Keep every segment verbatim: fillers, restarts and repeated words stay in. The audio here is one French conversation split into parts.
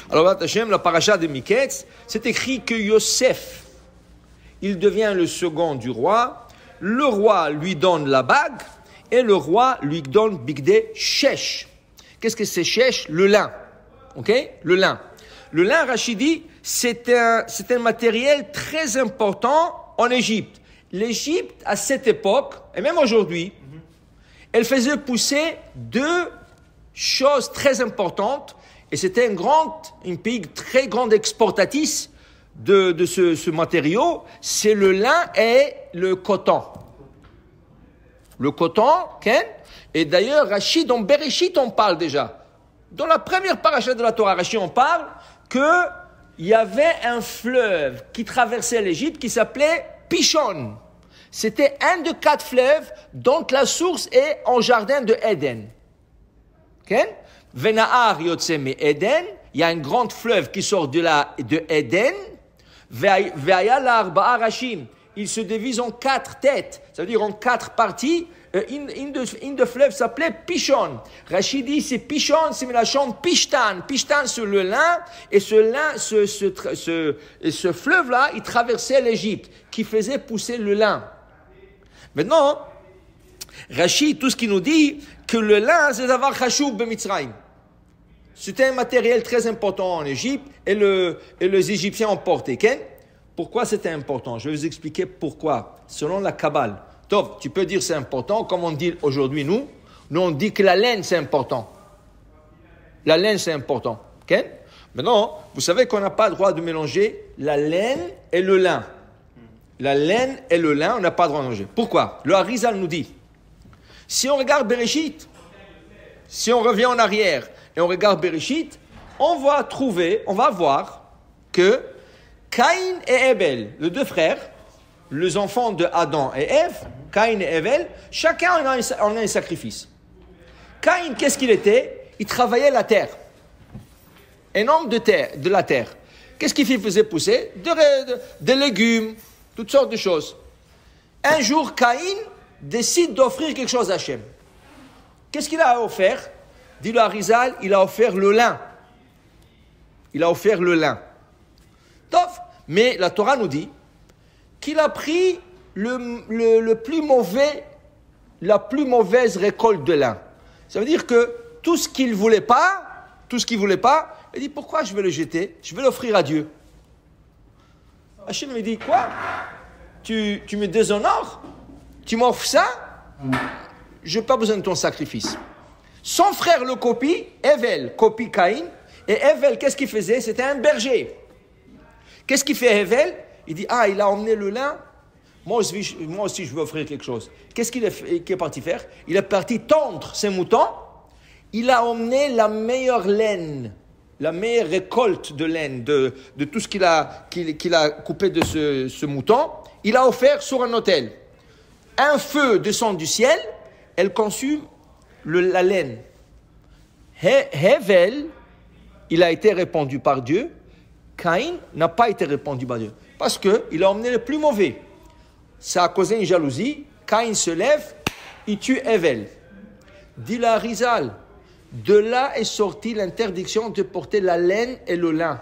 Alors, Hashem, la paracha de Miketz, c'est écrit que Yosef, il devient le second du roi, le roi lui donne la bague, et le roi lui donne Bigdé Shesh. Qu'est-ce que c'est Shesh? Le lin. Ok? Le lin. Le lin, Rachid dit, c'est un, c'est un matériel très important en Égypte. L'Égypte, à cette époque, et même aujourd'hui, mm-hmm. elle faisait pousser deux choses très importantes, et c'était un grand, un pays très grand exportatrice de, de ce, ce matériau, c'est le lin et le coton. Le coton, Ken, et d'ailleurs, Rachid, dans Bereshit, on parle déjà. Dans la première paracha de la Torah, Rachid, on parle qu'il y avait un fleuve qui traversait l'Égypte qui s'appelait Pishon. C'était un de quatre fleuves dont la source est en jardin de Éden. Ken? Venahar yotse me Éden, il y a un grand fleuve qui sort de la de Éden. Ve'aya l'arba arashim, il se divise en quatre têtes, ça veut dire en quatre parties. Une, une, de, une de fleuve s'appelait Pishon. Rachid dit c'est Pishon, c'est la chambre Pishtan. Pishtan sur le lin, et ce lin, ce, ce, ce, ce fleuve-là, il traversait l'Égypte, qui faisait pousser le lin. Maintenant, Rachid, tout ce qu'il nous dit, que le lin, c'est d'avoir Chashoub b'Mitzrayim. C'était un matériel très important en Égypte, et, le, et les Égyptiens ont porté. Ken? Pourquoi c'était important? Je vais vous expliquer pourquoi. Selon la Kabbale. Tov, tu peux dire c'est important, comme on dit aujourd'hui nous. Nous on dit que la laine c'est important. La laine c'est important. Okay? Maintenant, vous savez qu'on n'a pas le droit de mélanger la laine et le lin. La laine et le lin, on n'a pas le droit de mélanger. Pourquoi? Le Harizal nous dit, si on regarde Bereshit, si on revient en arrière et on regarde Bereshit, on va trouver, on va voir que Caïn et Abel, les deux frères, les enfants de Adam et Ève, Caïn et Abel, chacun en a, un, en a un sacrifice. Caïn, qu'est-ce qu'il était? Il travaillait la terre. Un homme de terre, de la terre. Qu'est-ce qu'il faisait pousser? de, de, Des légumes, toutes sortes de choses. Un jour, Caïn décide d'offrir quelque chose à Hachem. Qu'est-ce qu'il a offert? Dit le Harizal, il a offert le lin. Il a offert le lin. Tof. Mais la Torah nous dit qu'il a pris le, le, le plus mauvais, la plus mauvaise récolte de lin. Ça veut dire que tout ce qu'il ne voulait pas, tout ce qu'il voulait pas, il dit pourquoi je vais le jeter? Je vais l'offrir à Dieu. Hachem me dit quoi? Tu, tu me déshonores? Tu m'offres ça? Je n'ai pas besoin de ton sacrifice. Son frère le copie, Evel copie Caïn, et Evel, qu'est-ce qu'il faisait? C'était un berger. Qu'est-ce qu'il fait Evel? Il dit, ah, il a emmené le lin, moi aussi, moi aussi je veux offrir quelque chose. Qu'est-ce qu'il est, qu'il est parti faire? Il est parti tondre ses moutons, il a emmené la meilleure laine, la meilleure récolte de laine, de, de tout ce qu'il a, qu'il, qu'il a coupé de ce, ce mouton, il a offert sur un autel. Un feu descend du ciel, elle consume le, la laine. He, Hevel, il a été répandu par Dieu, Caïn n'a pas été répandu par Dieu. Parce qu'il a emmené le plus mauvais. Ça a causé une jalousie. Caïn se lève, il tue Evel. Dit la Harizal, de là est sortie l'interdiction de porter la laine et le lin.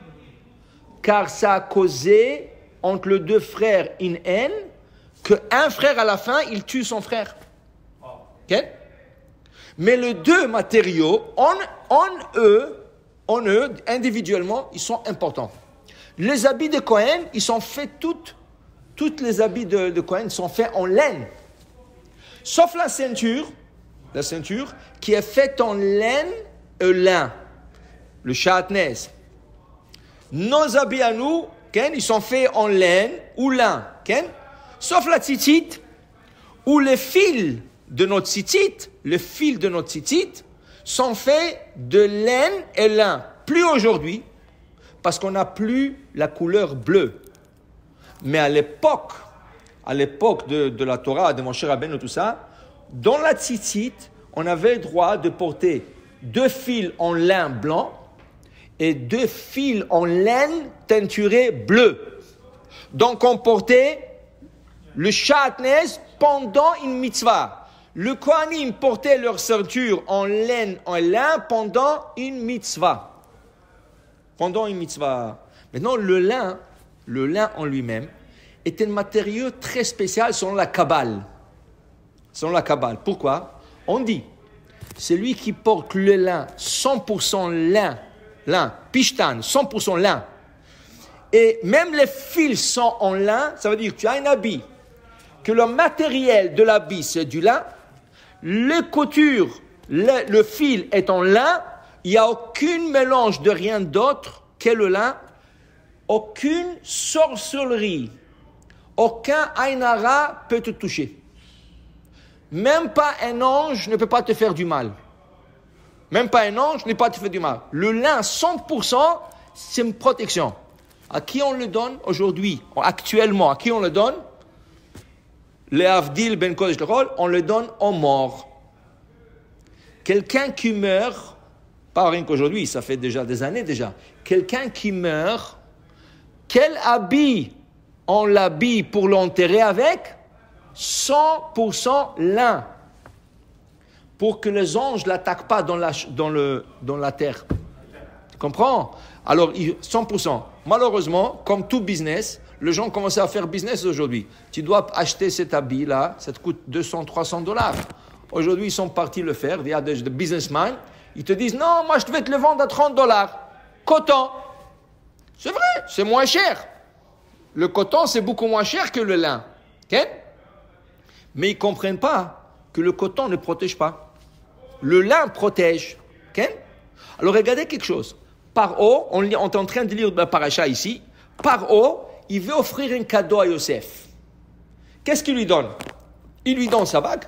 Car ça a causé entre les deux frères une haine, qu'un frère à la fin, il tue son frère. Okay? Mais les deux matériaux, en, en eux, en eux, individuellement, ils sont importants. Les habits de Cohen, ils sont faits toutes, toutes les habits de, de Cohen sont faits en laine. Sauf la ceinture, la ceinture, qui est faite en laine et lin. Le chatnez. Nos habits à nous, Ken, ils sont faits en laine ou lin. Ken? Sauf la tzitzit, où les fils de notre tzitzit, les fils de notre tzitzit, sont faits de laine et lin. Plus aujourd'hui, parce qu'on n'a plus la couleur bleue. Mais à l'époque, à l'époque de, de la Torah, de Moshe Rabbeinu et tout ça, dans la tzitzit, on avait le droit de porter deux fils en lin blanc et deux fils en laine teinturée bleue. Donc on portait le chatnez pendant une mitzvah. Le Kohanim portait leur ceinture en laine en lin pendant une mitzvah. pendant une mitzvah. Maintenant, le lin, le lin en lui-même, est un matériau très spécial selon la Kabbale. Selon la Kabbale. Pourquoi? On dit, celui qui porte le lin, cent pour cent lin, lin, pishtan, cent pour cent lin, et même les fils sont en lin, ça veut dire que tu as un habit, que le matériel de l'habit c'est du lin, les coutures, le, le fil est en lin, il n'y a aucun mélange de rien d'autre que le lin, aucune sorcellerie, aucun ainara peut te toucher. Même pas un ange ne peut pas te faire du mal. Même pas un ange ne peut pas te faire du mal. Le lin, cent pour cent, c'est une protection. À qui on le donne aujourd'hui, actuellement, à qui on le donne? Les Avdil Ben Kodesh Lechol, on le donne aux morts. Quelqu'un qui meurt, pas rien qu'aujourd'hui, ça fait déjà des années déjà, quelqu'un qui meurt, quel habit on l'habille pour l'enterrer avec? cent pour cent lin. Pour que les anges ne l'attaquent pas dans la, dans, le, dans la terre. Tu comprends? Alors, cent pour cent. Malheureusement, comme tout business, les gens commencent à faire business aujourd'hui. Tu dois acheter cet habit-là, ça te coûte deux cents, trois cents dollars. Aujourd'hui, ils sont partis le faire. Il y a des, des businessmen. Ils te disent, non, moi, je vais te le vendre à trente dollars. Coton. C'est vrai, c'est moins cher. Le coton, c'est beaucoup moins cher que le lin. Okay? Mais ils ne comprennent pas que le coton ne protège pas. Le lin protège. Okay? Alors, regardez quelque chose. Paro, on, on est en train de lire la paracha ici. Paro, il veut offrir un cadeau à Yosef. Qu'est-ce qu'il lui donne? Il lui donne sa bague.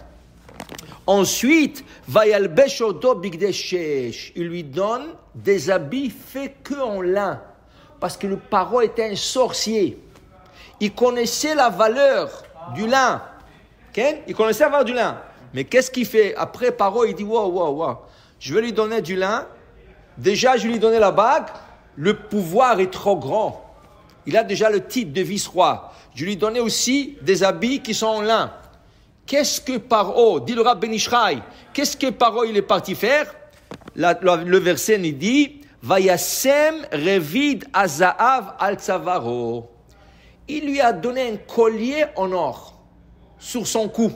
Ensuite, Vayalbesh odo bigdei shesh. Il lui donne des habits faits que en lin. Parce que le Paro était un sorcier. Il connaissait la valeur du lin. Okay? Il connaissait la valeur du lin. Mais qu'est-ce qu'il fait? Après Paro, il dit, wow, wow, wow. Je vais lui donner du lin. Déjà, je lui ai donné la bague. Le pouvoir est trop grand. Il a déjà le titre de vice-roi. Je lui ai donné aussi des habits qui sont en lin. Qu'est-ce que Paro, dit le Rav Ben Ishraï, qu'est-ce que Paro il est parti faire? La, la, le verset nous dit, Vayasem revid azaav al tzavaro. Il lui a donné un collier en or sur son cou.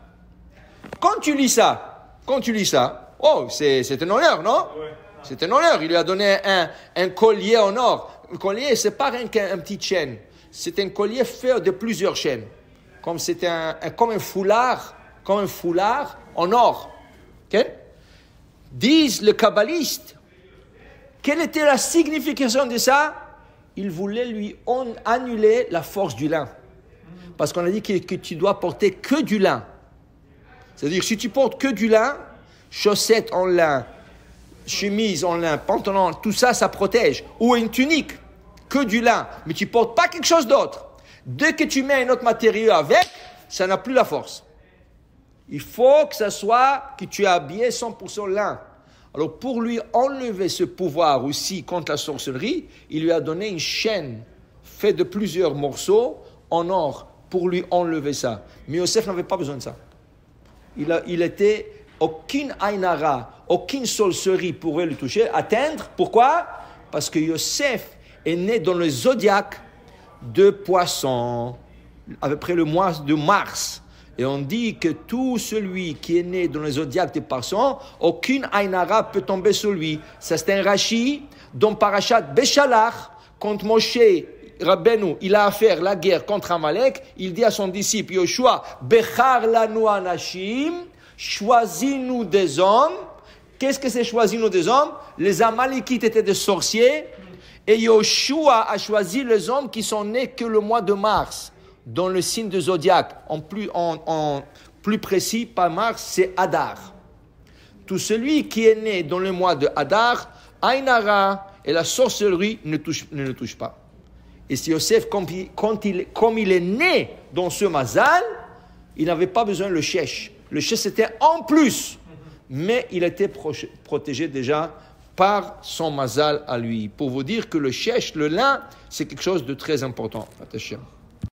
Quand tu lis ça, quand tu lis ça, oh, c'est, c'est un honneur, non? Ouais. C'est un honneur. Il lui a donné un, un collier en or. Le collier, c'est pas rien qu'un un petit chaîne. C'est un collier fait de plusieurs chaînes. Comme c'est un, un, comme un foulard, comme un foulard en or. Okay? Disent les kabbalistes, quelle était la signification de ça? Il voulait lui on, annuler la force du lin. Parce qu'on a dit que, que tu dois porter que du lin. C'est-à-dire, si tu portes que du lin, chaussettes en lin, chemise en lin, pantalon, tout ça, ça protège. Ou une tunique, que du lin, mais tu ne portes pas quelque chose d'autre. Dès que tu mets un autre matériau avec, ça n'a plus la force. Il faut que ça soit, que tu es habillé cent pour cent lin. Alors pour lui enlever ce pouvoir aussi contre la sorcellerie, il lui a donné une chaîne faite de plusieurs morceaux en or pour lui enlever ça. Mais Yosef n'avait pas besoin de ça. Il, a, il était, aucune ainara, aucune sorcellerie pourrait le toucher, atteindre. Pourquoi? Parce que Yosef est né dans le zodiaque de Poisson, à peu près le mois de mars. Et on dit que tout celui qui est né dans le zodiaque de Poisson, aucune ainara peut tomber sur lui. Ça, c'est un Rashi dans Parashat Beshalach, quand Moshe Rabbeinu, il a à faire la guerre contre Amalek, il dit à son disciple Yoshua, Bechar lanu anashim, choisis-nous des hommes. Qu'est-ce que c'est choisis-nous des hommes? Les Amalekites étaient des sorciers, et Yoshua a choisi les hommes qui sont nés que le mois de mars, dans le signe de Zodiac. En plus, en, en plus précis, pas mars, c'est Adar. Tout celui qui est né dans le mois de Adar, Ainara et la sorcellerie ne, touche, ne le touchent pas. Et si Yosef, comme il, quand il, comme il est né dans ce mazal, il n'avait pas besoin de le chèche. Le chèche, c'était en plus. Mais il était pro- protégé déjà par son mazal à lui. Pour vous dire que le chèche, le lin, c'est quelque chose de très important. Attention.